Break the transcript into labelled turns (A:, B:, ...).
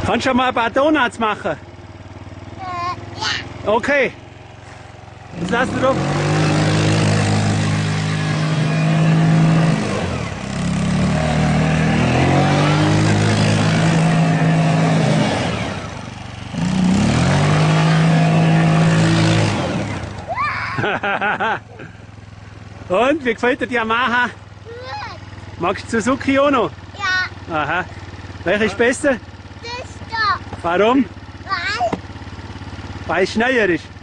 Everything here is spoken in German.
A: Kannst du mal ein paar Donuts machen?
B: Ja.
A: Okay. Jetzt lass du drauf. Und, wie gefällt dir die Yamaha?
B: Gut.
A: Magst du Suzuki auch noch?
B: Ja.
A: Aha. Welcher ist besser?
B: Das da.
A: Warum?
B: Weil
A: Weil es schneller ist.